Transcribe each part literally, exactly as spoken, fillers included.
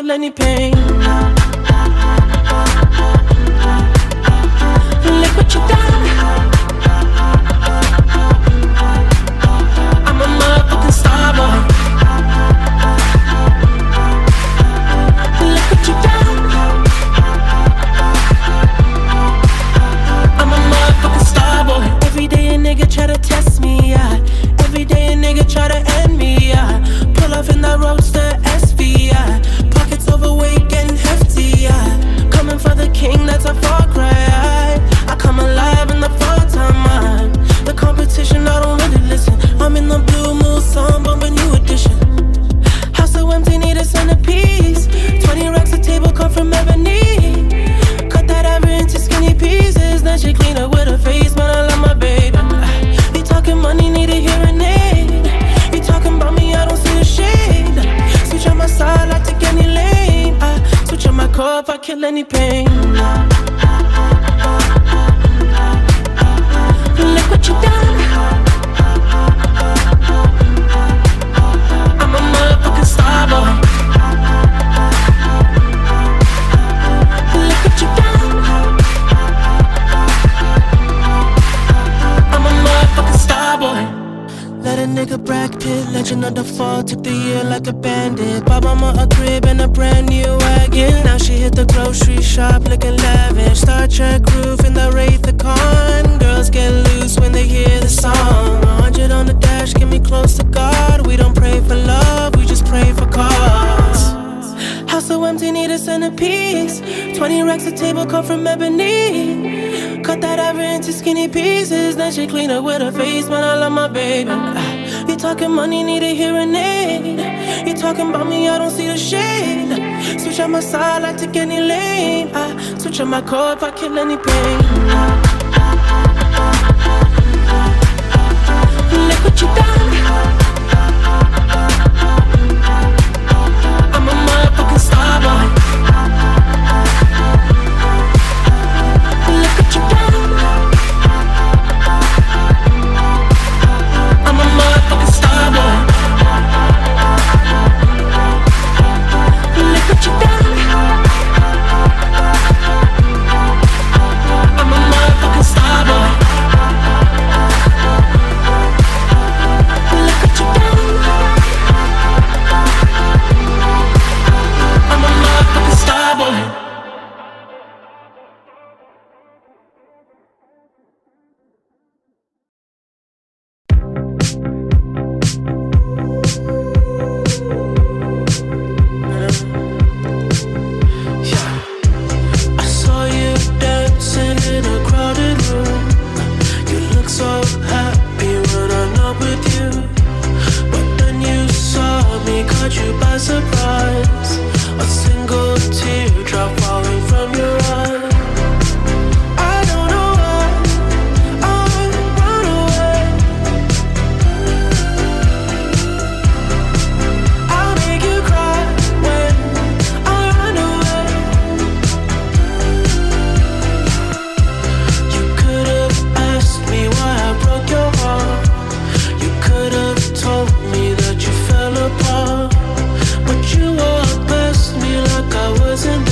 kill any pain. Look what you done. I'm a motherfucking star boy. Look what you done. I'm a motherfucking star boy. Every day a nigga try to test me, yeah. Every day a nigga try to end me, yeah. Pull off in that roadster S V, yeah. Pockets overweight, getting hefty, yeah. Coming for the king, that's a far cry. I come alive in the fall time, man. The competition, I don't really listen. I'm in the blue mood, song, bumping new edition. House so empty, need a centerpiece. Twenty racks a table come from ebony. Cut that ever into skinny pieces. Then she clean up with her face, man, I love my baby. You talking money, need a hearing aid. You talking about me, I don't see the shade. Switch on my side, I take any lane. I switch on my core if I kill any pain. Look what you done. I'm a motherfucking star boy. Look what you done. I'm a motherfucking star boy. Let a nigga Brad Pitt, legend of the fall. Took the year like a bandit. Bought mama a crib and a brand new wagon. Now she hit the grocery shop looking lavish. Star Trek roof in the Wraith the Con. Girls get loose when they hear the song. A hundred on the dash, get me close to God. We don't pray for love, we just pray for cause. House so empty, need a centerpiece. Twenty racks a table come from ebony. Cut that ever into skinny pieces. Then she clean up with her face, man, I love my baby. You talking money, need a hearing aid. You talking about me, I don't see the shade. Switch on my side, I take any lane. I switch on my core if I kill any pain. Look what you done. I'm a motherfucking star boy. Look what you done. I'm a motherfucking star boy. Look what you done. I'm a motherfucking star boy. Look what you done. I'm a motherfucking star boy. Wasn't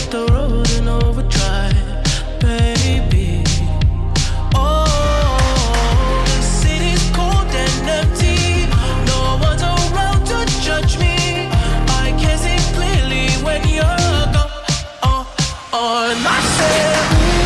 hit the road in overdrive, baby. Oh, the city's cold and empty. No one's around to judge me. I can see clearly when you're gone. Oh, oh, and I said,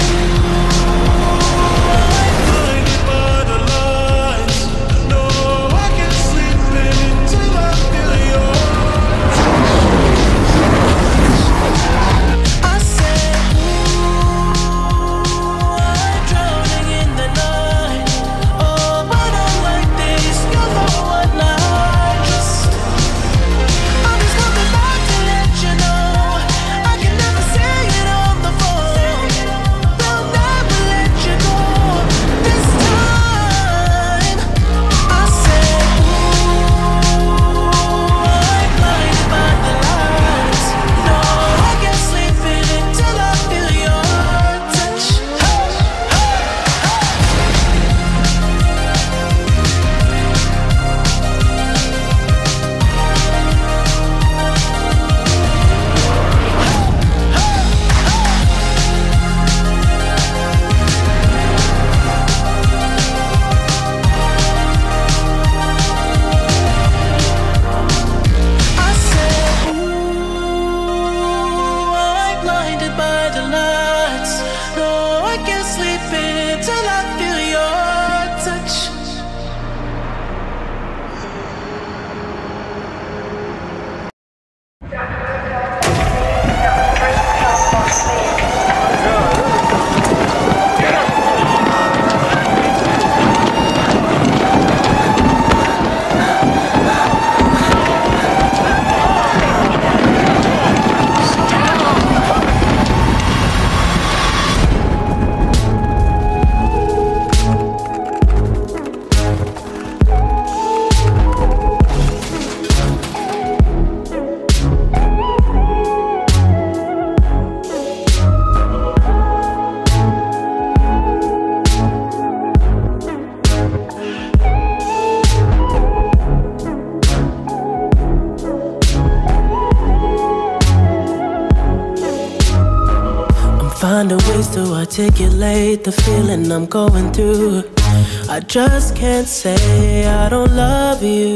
finding ways to articulate the feeling I'm going through. I just can't say I don't love you,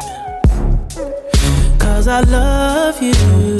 'cause I love you.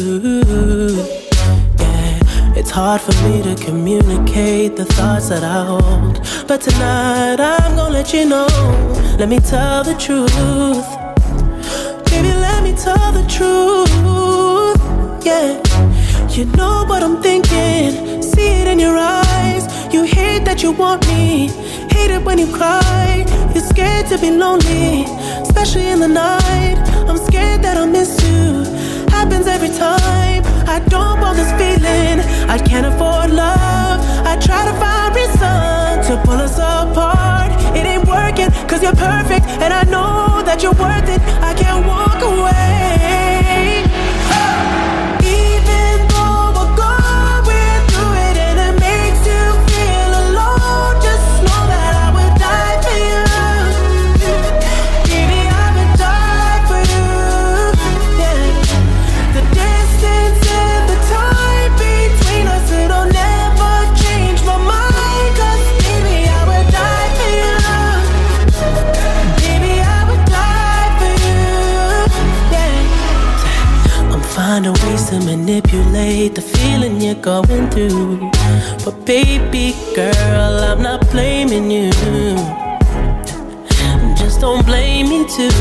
Yeah, it's hard for me to communicate the thoughts that I hold, but tonight I'm gonna let you know. Let me tell the truth, baby, let me tell the truth. Yeah, you know what I'm thinking, see it in your eyes. You hate that you want me, hate it when you cry. You're scared to be lonely, especially in the night. I'm scared that I'll miss you, happens every time. I don't want this feeling, I can't afford love. I try to find reason to pull us apart. It ain't working, 'cause you're perfect, and I know that you're worth it. I can't walk away. Finding ways to manipulate the feeling you're going through, but baby girl, I'm not blaming you. Just don't blame me too.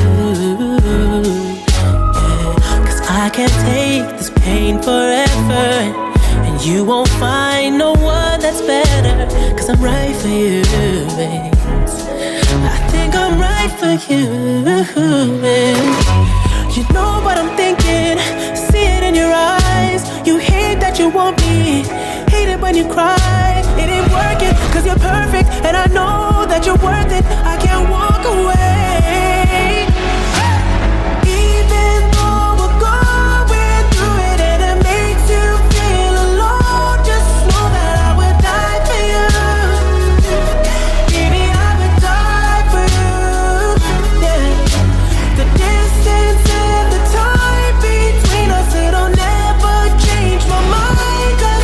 Yeah, 'cause I can't take this pain forever, and you won't find no one that's better. 'Cause I'm right for you, babe. I think I'm right for you, babe. You know what I'm thinking, see it in your eyes. You hate that you want me, hate it when you cry. It ain't working, 'cause you're perfect, and I know that you're worth it. I can't walk away. Even though we're going through it and it makes you feel alone, just know that I would die for you. Baby, I would die for you. Yeah, the distance and the time between us, it'll never change my mind.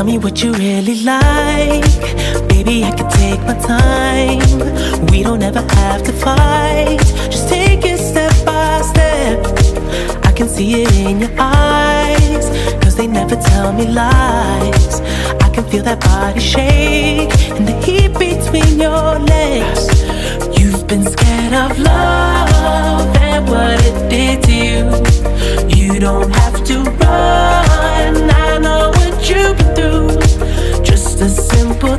tell me what you really like. Baby, I can take my time. We don't ever have to fight. Just take it step by step. I can see it in your eyes, cause they never tell me lies. I can feel that body shake and the heat between your legs. You've been scared of love and what it did to you. You don't have to run, I know what you've been through. Just a simple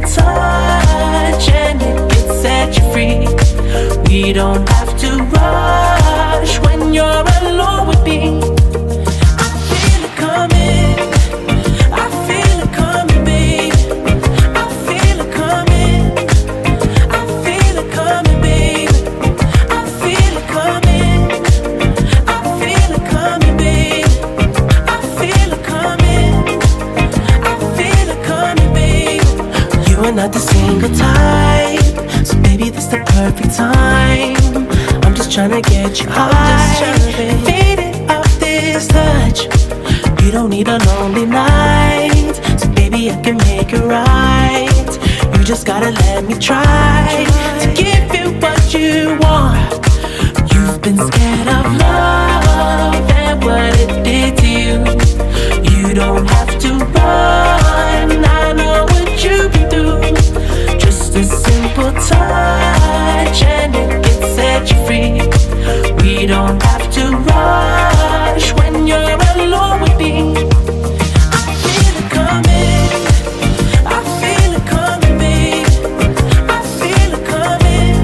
touch and it can set you free. We don't have to rush when you're alone with me. I feel it coming, I feel it coming, babe. I feel it coming, I feel it coming, babe. I feel it coming, I feel it coming, babe. I feel it coming, I feel it coming, babe. You are not the single type, so baby, this the perfect time. I'm just tryna get you high, faded off this touch. You don't need a lonely night, so baby, I can make it right. You just gotta let me try to give you what you want. You've been scared of love and what it did to you. You don't have to run, I know what you've been through. Just a simple touch and it can set you free. We don't have to rush when you're alone with me. I feel it coming, I feel it coming, babe. I feel it coming,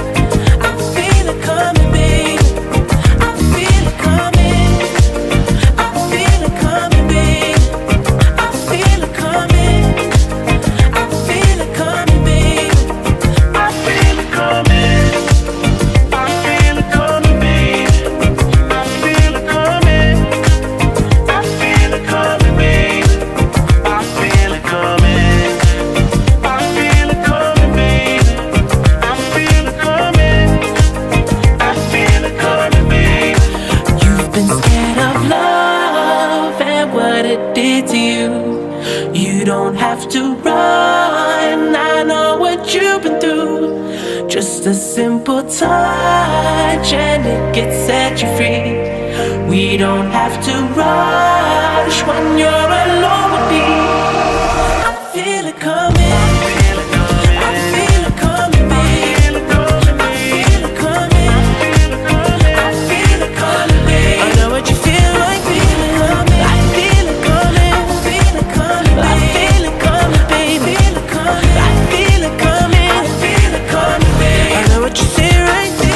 I feel it coming, babe. I feel it coming, I feel it coming, babe. I feel it coming, I feel it coming, babe. I feel it coming, I feel it coming, babe. I feel it coming, I feel it coming, babe. I feel it coming, I feel it coming, babe. I feel it coming, I feel it coming, babe. You've been scared of love and what it did to you. You don't have to run, I know what you've been through. Just a simple touch and it can set you free. We don't have to rush when you're alone with me. I feel it coming, I feel it coming, babe. I feel it coming, I feel it coming, babe. I know what you feel like, feeling coming. I feel it coming, I feel it coming, I feel it coming, baby. I feel it coming, I feel it coming, babe. I know what you say right there.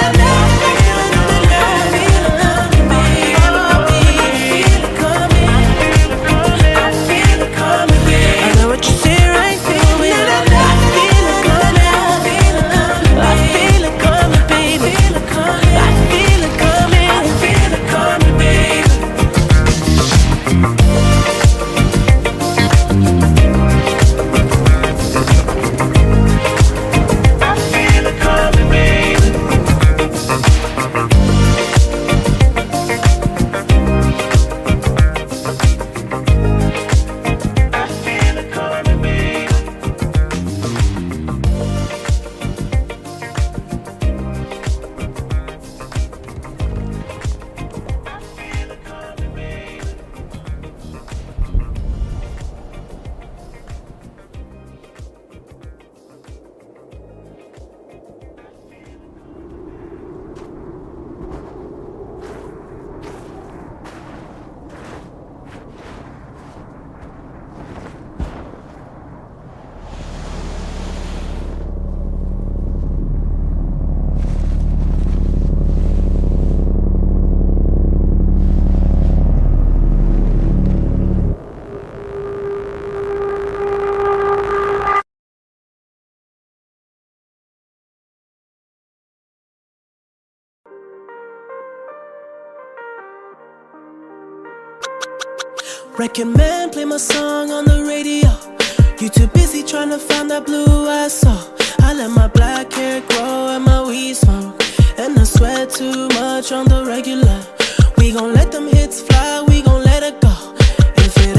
Record man, play my song on the radio. You too busy trying to find that blue I saw. I let my black hair grow and my weed smoke, and I sweat too much on the regular. We gon' let them hits fly, we gon' let it go. If it ain't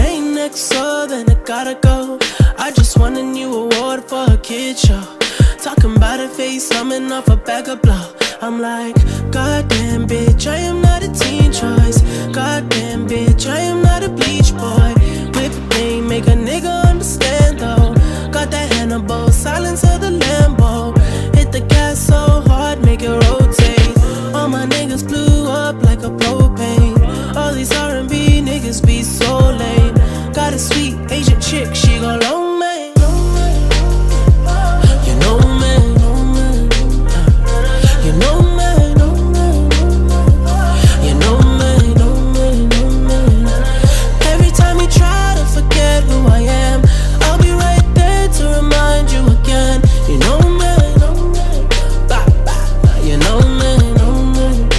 next, so then I gotta go. I just won a new award for a kid show. Talking about a face, coming off a bag of blow. I'm like, goddamn bitch, I am not a teen choice. Goddamn bitch, I am not a bleach boy. Whip pain, make a nigga understand though. Got that Hannibal, silence of the Lambo. Hit the gas so hard, make it rotate. All my niggas blew up like a propane. All these R and B niggas be so lame. Got a sweet Asian chick, she gon' long me. You know me, you know me, you know me, know me, know me. Every time you try to forget who I am, I'll be right there to remind you again. You know me, bah, bah, you know me, know me.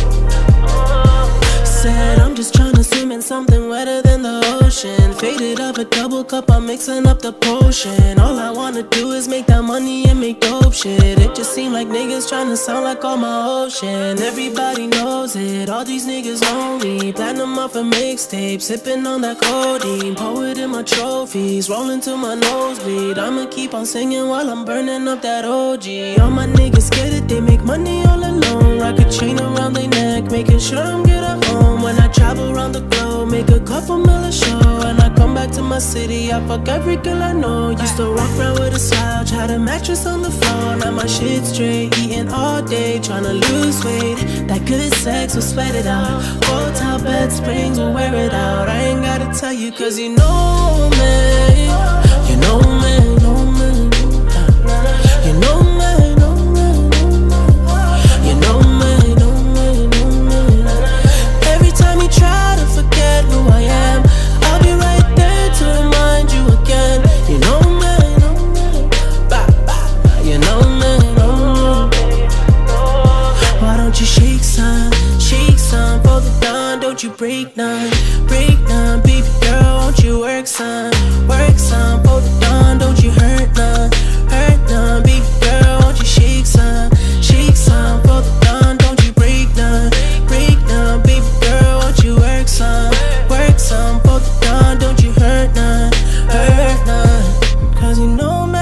Said I'm just tryna swim in something wetter than the ocean. Faded up a double cup, I'm mixing up the potion. All I wanna do is make that money and make dope shit. It just seem like niggas tryna sound like all my ocean. Everybody knows it, all these niggas know me. Platinum off a mixtape, sipping on that codeine. Poet in my trophies, rolling to my nosebleed. I'ma keep on singing while I'm burning up that O G. All my niggas get it, they make money all alone. Rock a chain around their neck, making sure I'm good at home. When I travel around the globe, make a couple mil a show. And I come back to my city, I fuck every girl I know. Used to walk around with a slouch, had a mattress on the floor. Now my shit straight, eating all day, tryna lose weight. That good sex will sweat it out. Hotel bed springs will wear it out. I ain't gotta tell you cause you know me. You know me, know me. You know me, know me. You know me, know me, know me. Every time you try to forget who I am, I'll be right there to remind you again. You know me, know me. Bah, bah, bah. You know me, know me. Why don't you shake some, shake some for the dawn? Don't you break none, break none. Baby girl, won't you work some, work some for the dawn? Don't you hurt none, hurt none. Baby girl, won't you shake some, shake some for the dawn? Don't you break none, break none. Baby girl, won't you work some, work some for the dawn? Don't you hurt none, hurt none. Cause you know me,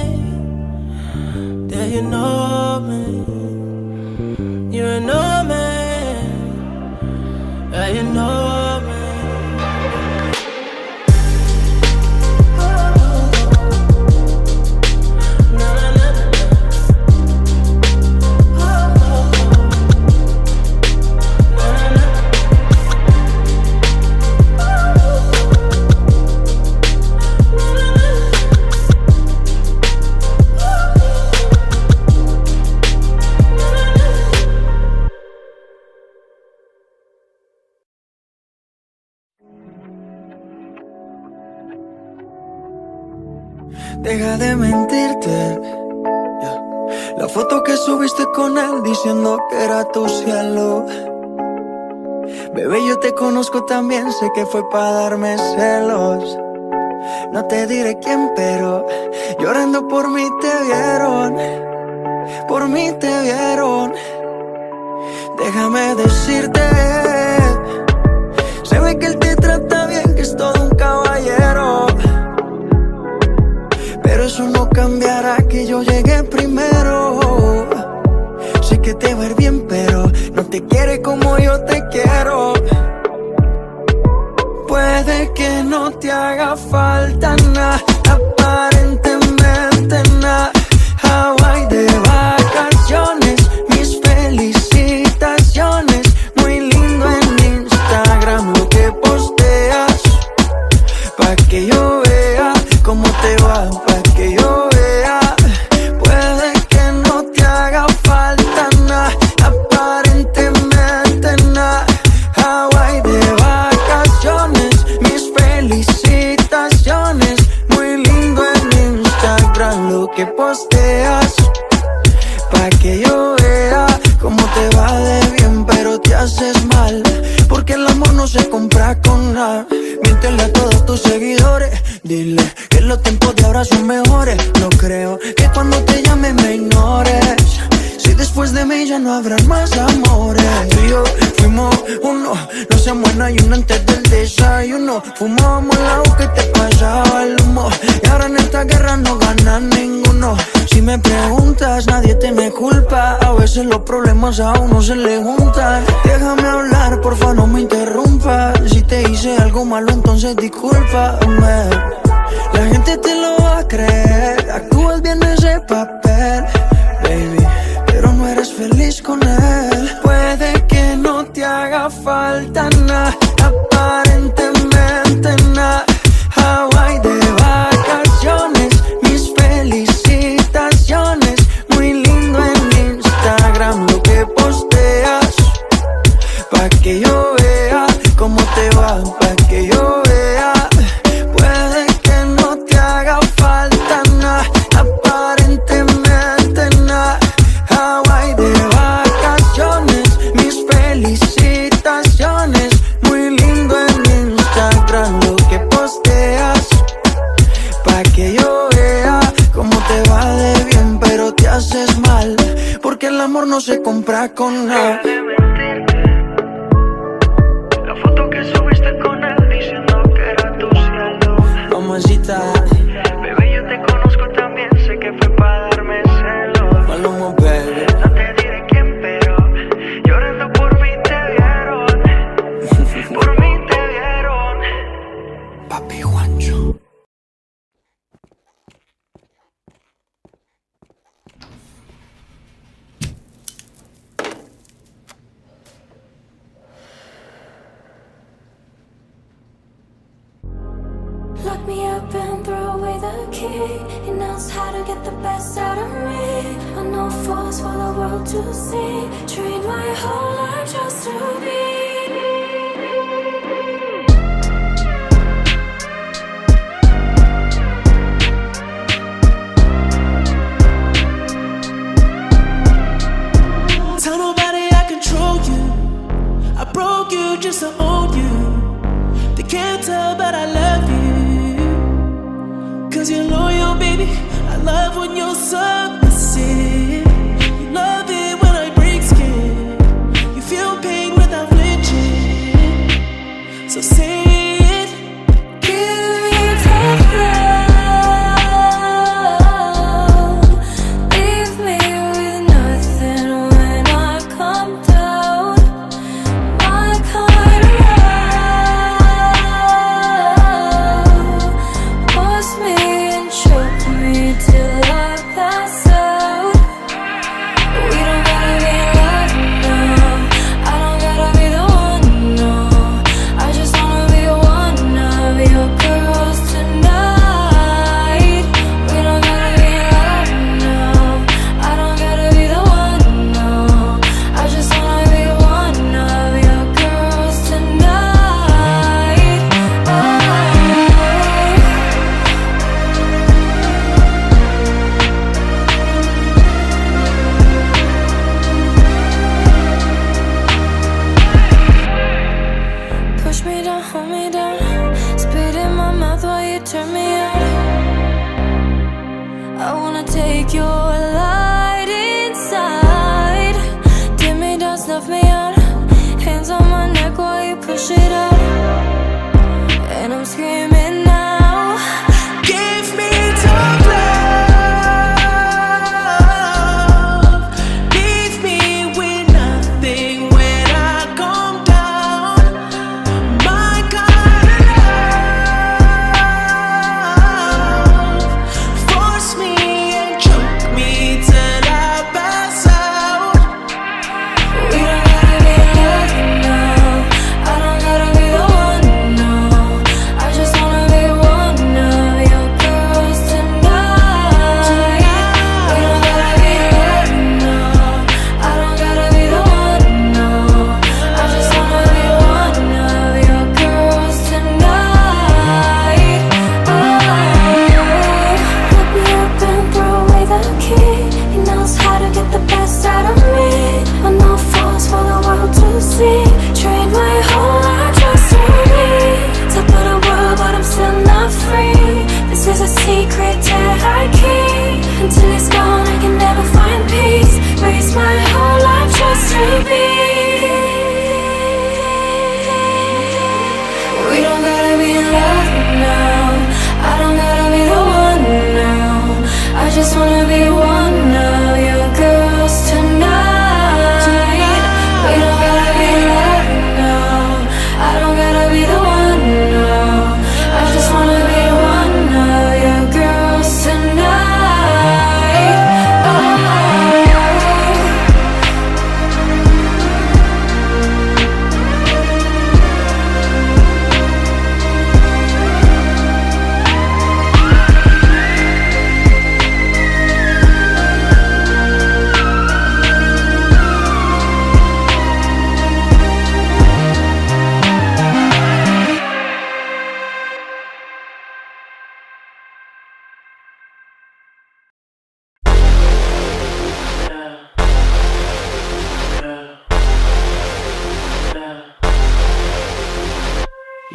yeah, you know me. You know me, yeah, you know me. Deja de mentirte, yeah. La foto que subiste con él diciendo que era tu cielo. Bebé, yo te conozco también, sé que fue para darme celos. No te diré quién, pero llorando por mí te vieron. Por mí te vieron. Déjame decirte, se ve que él te trata bien, que es todo un caballero. Pero eso no cambiará que yo llegué primero. Sé que te va a ir bien, pero no te quiere como yo te quiero. Puede que no te haga falta nada, aparentemente nada. Hawaii de vacaciones, mis felicitaciones. Muy lindo en Instagram lo que posteas, pa' que yo vea cómo te va, pa' que yo vea. Puede que no te haga falta nada, aparentemente nada. Hawaii de vacaciones, mis felicitaciones. Muy lindo en Instagram lo que posteas, pa' que yo vea cómo te va de bien, pero te haces mal, porque el amor no se compra con nada. Miéntele a todos tus seguidores, dile que los tiempos de ahora son mejores. No creo que cuando te llame me ignores, si después de mí ya no habrán más amores. Tú y yo fuimos uno, no se muera y uno antes del desayuno. Fumábamos el agua que te esta guerra no gana ninguno. Si me preguntas, nadie te me culpa. A veces los problemas a uno se le juntan. Déjame hablar, porfa, no me interrumpas. Si te hice algo malo, entonces discúlpame. La gente te lo va a creer. Actúas bien ese papel, baby, pero no eres feliz con él. Puede que no te haga falta nada, aparentemente nada. Hawaii de vacaciones, mis felicitaciones. Muy lindo en Instagram lo que posteas, pa' que yo vea cómo te va, pa' que yo vea. Puede que no te haga falta nada, aparentemente nada. Hawaii de vacaciones, mis felicitaciones. Muy lindo en Instagram lo que posteas, pa' que yo vea cómo te va de bien, pero te haces mal, porque el amor no se compra con nada. La foto que subiste con él diciendo que era tu cielo. Mamacita, Bebé, yo te conozco también, sé que fue para darme celos. Maluma, baby. No te diré quién, pero llorando por mí te vieron. Por mí te vieron. Papi Juancho. Lock me up and throw away the key. He knows how to get the best out of me. I know force for the world to see. Trained my whole life just to be. Tell nobody I control you. I broke you just to own you. They can't tell, but I love you. Cause you're loyal, baby. I love when you're submissive. You love it when I break skin. You feel pain without flinching. So say it. Give me tough love. Leave me with nothing when I come down. My kind of love. Force me and choke me till I pass out. We don't gotta be in love, no. I don't gotta be the one, no. I just wanna be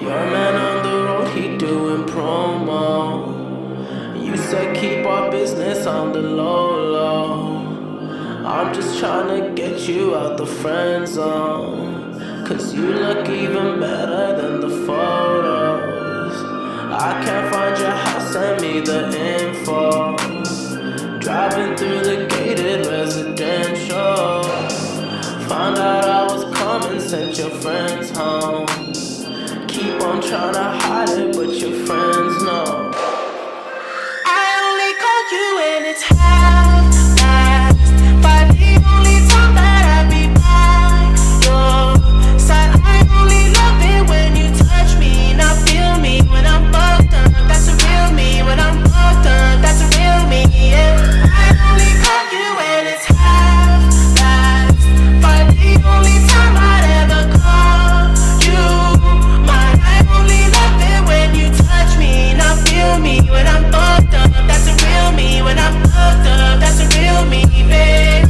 Your man on the road, he doing promo. You said keep our business on the low low. I'm just trying to get you out the friend zone, cause you look even better than the photos. I can't find your house, send me the info. Driving through the gated residential, found out I was coming, sent your friends home. Keep on trying to hide it, but your friends know. I only call you when it's half-past, but the only time that I be by your side. I only love it when you touch me, not feel me when I'm fucked up. That's a real me when I'm fucked up. That's a real me, yeah. I only call you when it's half-past, but the only time I'd ever call you mine. I only love it when you touch me, not feel me when I'm fucked up. That's a real me when I'm fucked up. That's a real me, babe.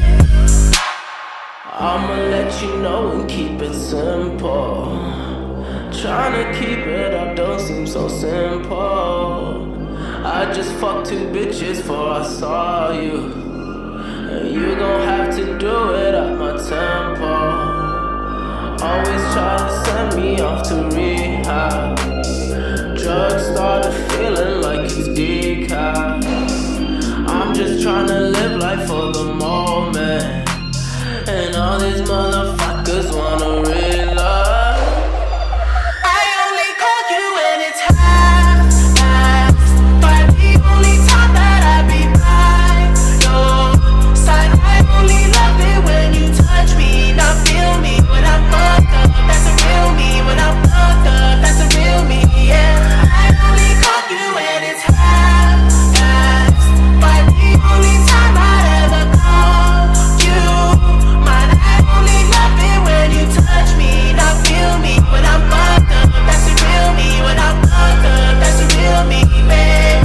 I'ma let you know and keep it simple. Tryna keep it up don't seem so simple. I just fucked two bitches before I saw you, and you gon' have to do it at my tempo. Always try to send me off to rehab. Drugs started feeling like it's decaf. I'm just tryna live life for the moment, and all these motherfuckers wanna realize. I only call you when it's half-past, but the only time that I be by your side. I only love it when you touch me, not feel me when I'm fucked up. That's a real me when I'm fucked up. That's a real me, yeah. I only call you when it's half-past, but the only time I'd ever call you mine. I only love it when you touch me, not feel me when I'm fucked up. That's a real me when I'm fucked up. That's a real me, babe.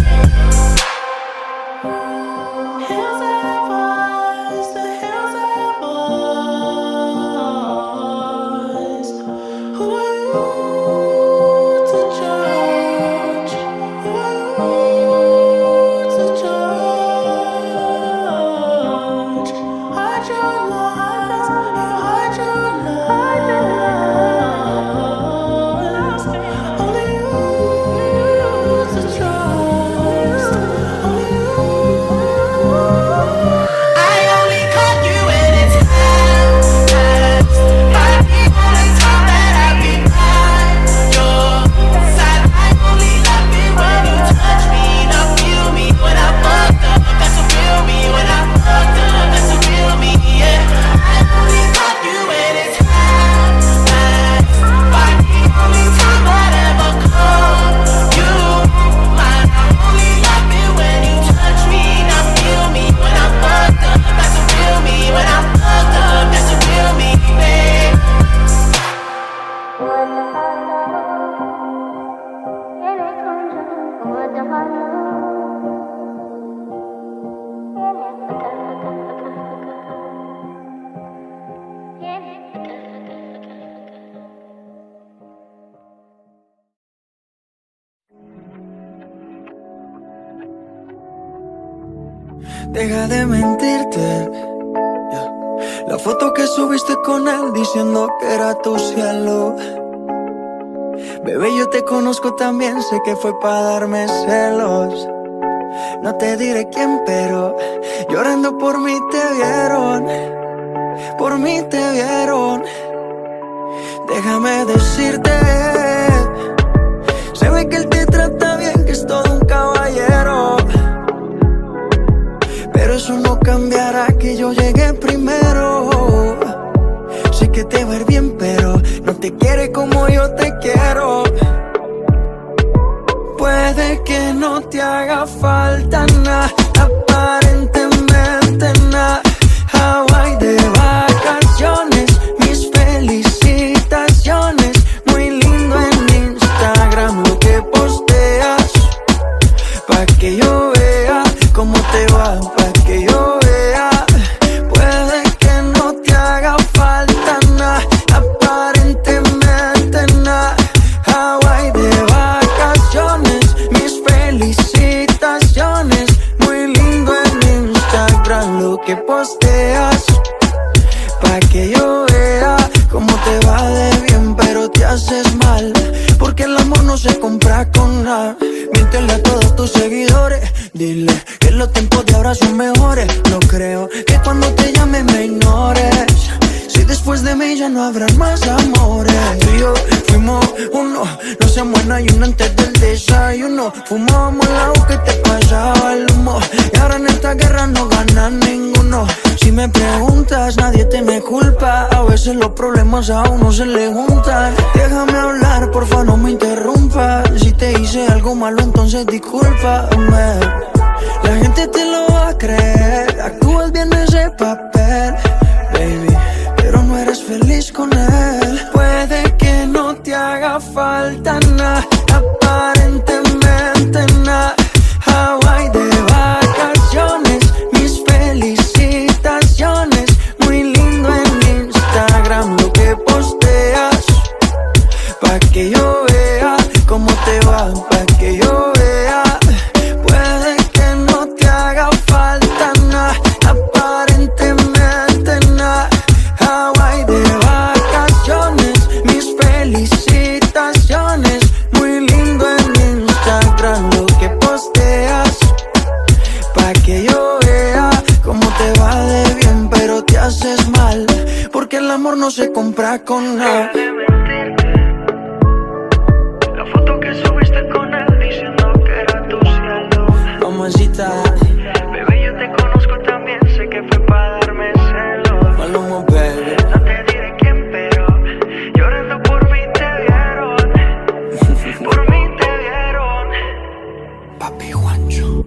Hills have eyes, the hills have eyes. Who are you to judge? Who are you to judge? Hide your lies, you hide your lies. Only you to trust, only you. I only call you when it's half-past, but the only time that I be by your side. I only love it when you touch me, not feel me when I'm fucked up. That's a real me when I'm fucked up. That's a real me, yeah. I only call you when it's half-past, but the only time I'd ever call you mine. I only love it when you touch me, not feel me when I'm fucked up. That's a real me when I'm fucked up. That's a real me, babe. Deja de mentirte, yeah. La foto que subiste con él diciendo que era tu cielo. Bebé, yo te conozco también, sé que fue para darme celos. No te diré quién, pero llorando por mí te vieron. Por mí te vieron. Déjame decirte, se ve que él te trata bien, que es todo un caballero. Pero eso no cambiará que yo llegué primero. Sé que te va a ir bien, pero no te quiere como yo te quiero. Puede que no te haga falta nada, aparentemente nada. Hawaii de vacaciones, mis felicitaciones. Muy lindo en Instagram lo que posteas, pa' que yo vea cómo te va, pa' que yo vea. Puede que no te haga falta nada, aparentemente nada. Hawaii Dile que los tiempos de ahora son mejores. No creo que cuando te llame me ignores. Si después de mí ya no habrá más amores. Tú y yo fuimos uno, no se muera y uno antes del desayuno. Fumábamos el agua que te pasaba el humo. Y ahora en esta guerra no gana ninguno. Si me preguntas, nadie te me culpa. A veces los problemas a uno se le juntan. Déjame hablar, porfa, no me interrumpas. Si te hice algo malo, entonces discúlpame. La gente te lo va a creer. Actúas bien ese papel, baby, pero no eres feliz con él. Puede que no te haga falta nada, aparentemente nada. Hawaii de vacaciones, mis felicitaciones. Muy lindo en Instagram lo que posteas, pa' que yo vea cómo te va, pa' que yo vea. Puede que no te haga falta nada, aparentemente nada. Hawaii de vacaciones, mis felicitaciones. Muy lindo en Instagram lo que posteas, pa' que yo vea cómo te va de bien, pero te haces mal, porque el amor no se compra con nada. La foto que subiste con él diciendo que era tu cielo. Mamacita, Bebé, yo te conozco también, sé que fue para darme celos. Maluma, baby. No te diré quién, pero llorando por mí te vieron. Por mí te vieron. Papi Juancho.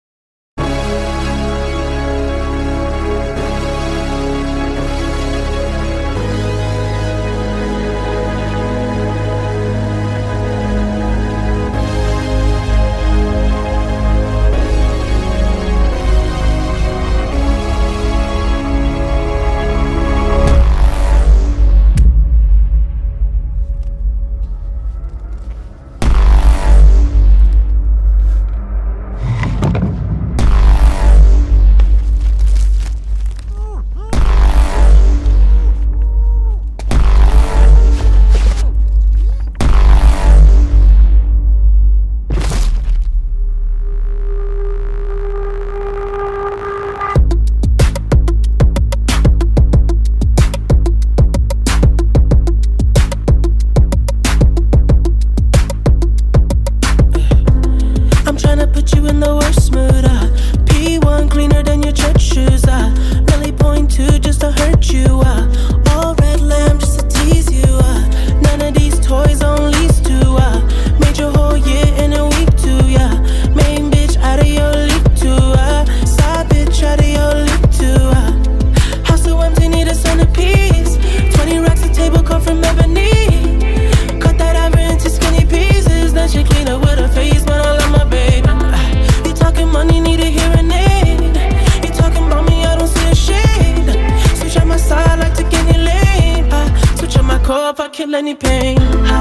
Kill any pain.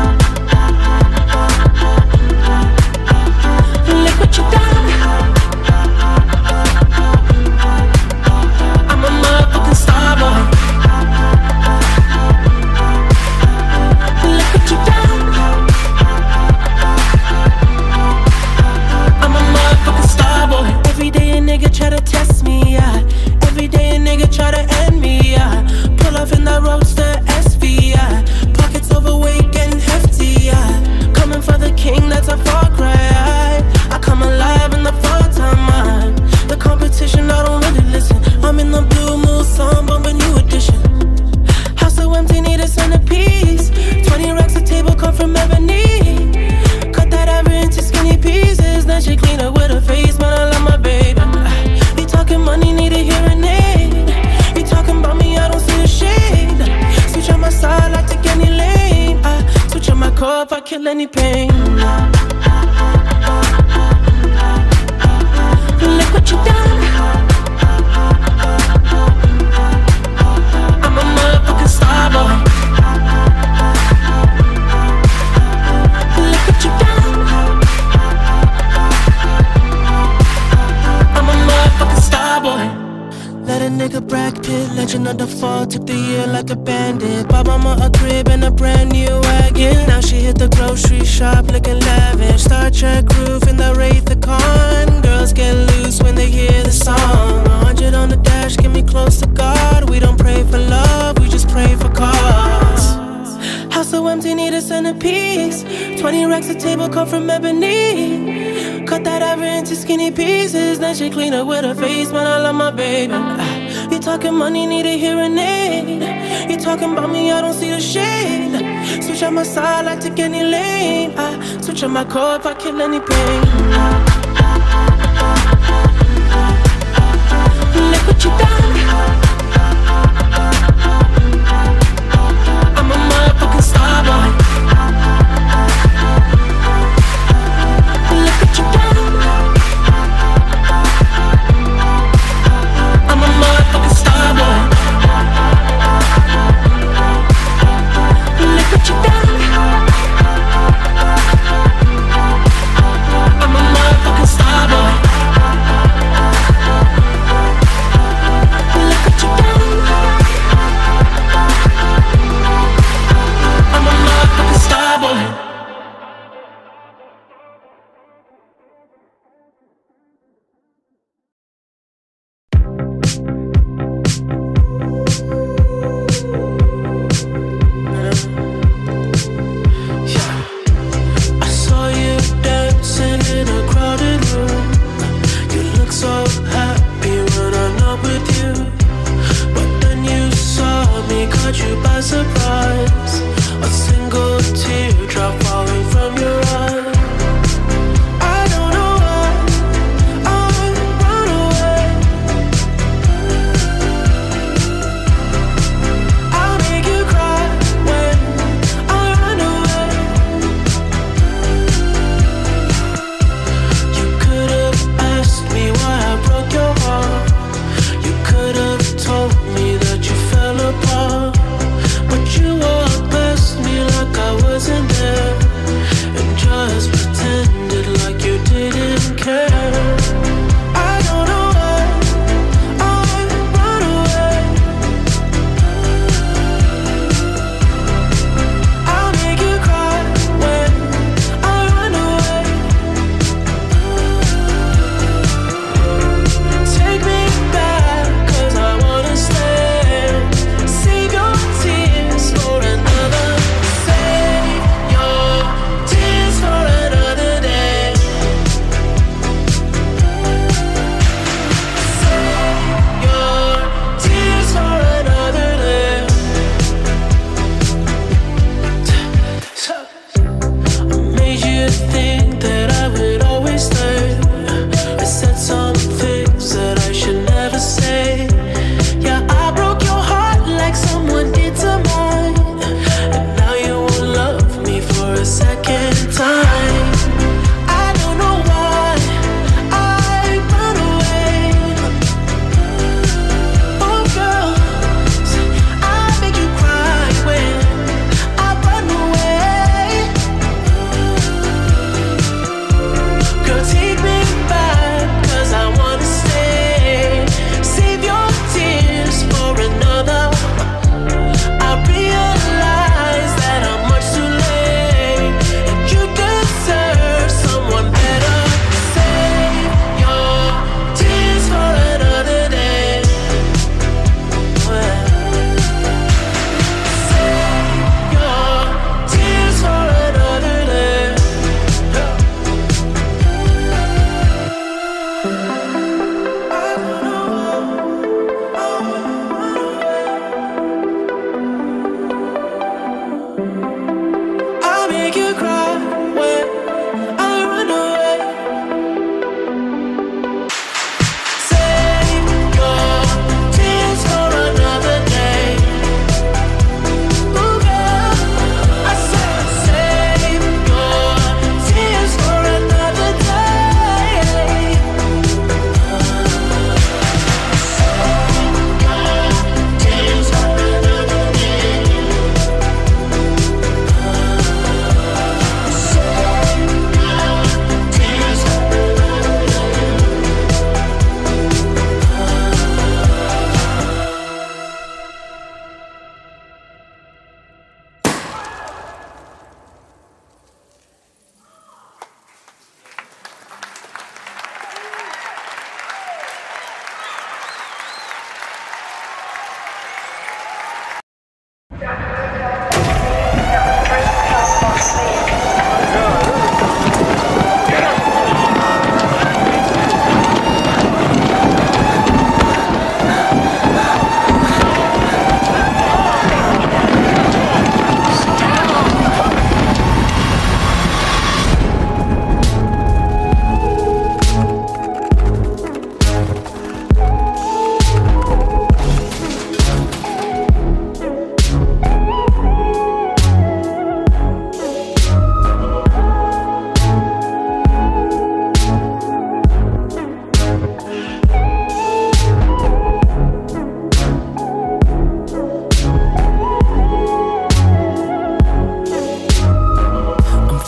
Look what you done. I'm a motherfucking star boy. Look what you done. I'm a motherfucking star boy. Every day a nigga try to test me, yeah. Every day a nigga try to end me, yeah. Pull off in that roadster S V, yeah. Overweight, getting hefty, yeah. Coming for the king, that's a far cry. I come alive in the fall time, man. The competition, I don't really listen. I'm in the blue moon, song, but a new edition. House so empty, need a centerpiece. Twenty racks a table come from ebony. Cut that ever into skinny pieces. Then she clean up with her face, man, I love my baby. You talking money, need a hearing aid. You talking about me, I don't see a shade. Switch on my side, I take any lane. Switch on my core if I kill any pain. Look what you done. I'm a motherfucking star boy. Look what you done. I'm a motherfucking star boy. Let a nigga Brad Pitt, legend of the fall, took the year like a bandit. Bought mama a crib and a brand new wagon. Now she hit the grocery shop looking lavish. Star Trek roof in the Wraith the Con. Girls get House so empty, need a centerpiece. Twenty racks a table come from ebony. Cut that ever into skinny pieces. Then she clean up with her face, man, I love my baby. Ah, you talking money, need a hearing aid. You talking about me, I don't see the shade. Switch on my side, I take any lane. I switch on my core if I kill any pain. Look what you done. I'm a motherfucking star boy. Look what you done. I'm a motherfucking star boy. Look what you done. I'm a motherfucking star boy.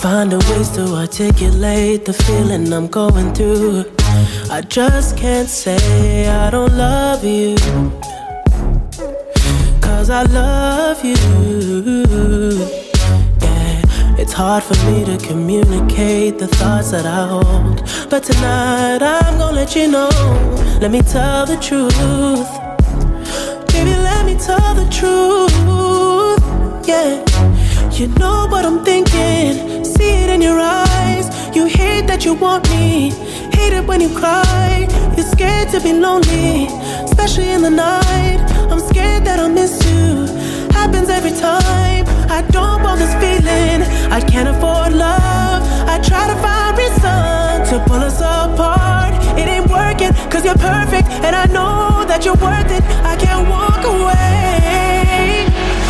Find a ways to articulate the feeling I'm going through. I just can't say I don't love you, cause I love you. Yeah, it's hard for me to communicate the thoughts that I hold, but tonight I'm gonna let you know. Let me tell the truth. Baby, let me tell the truth. Yeah, you know what I'm thinking, see it in your eyes. You hate that you want me, hate it when you cry. You're scared to be lonely, especially in the night. I'm scared that I'll miss you, happens every time. I don't want this feeling, I can't afford love. I try to find reason to pull us apart. It ain't working, cause you're perfect, and I know that you're worth it. I can't walk away.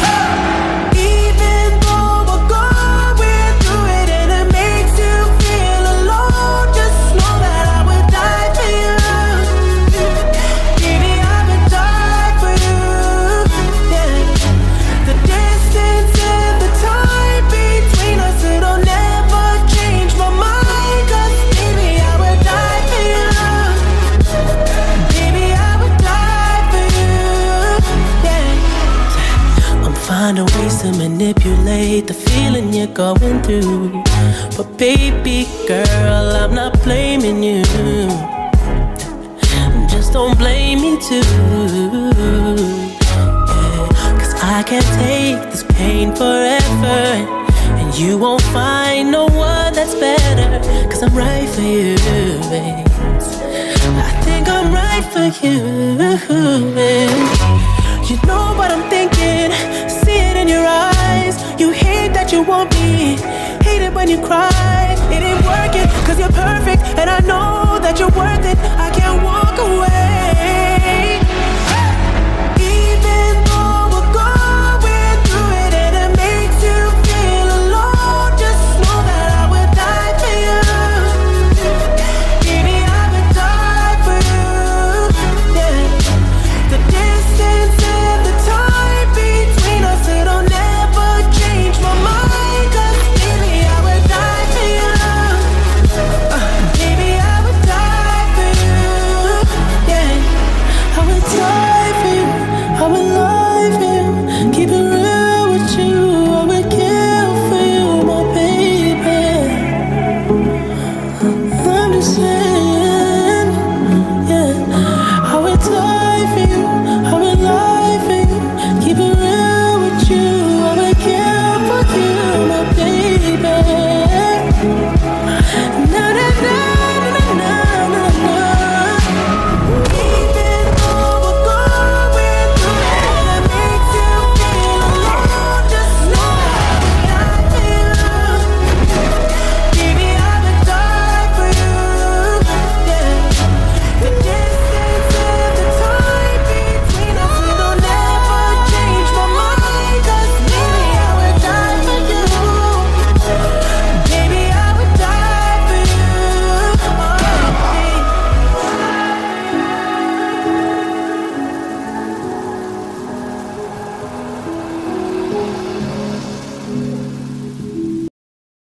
Even though we're going through it and it makes you feel alone, just know that I would die for you. Baby, I would die for you. Yeah. The distance and the time between us, it'll never change my mind. Cause baby, I would die for you. Baby, I would die for you. Yeah. I'm finding ways to manipulate the feeling you're going through, but baby girl, I'm not blaming you. Just don't blame me too. Yeah. Cause I can't take this pain forever, and you won't find no one that's better. Cause I'm right for you, babe. I think I'm right for you, babe. You know what I'm thinking, see it in your eyes. You hate that you want me, hate it when you cry. It ain't working, cause you're perfect, and I know that you're worth it. I can't walk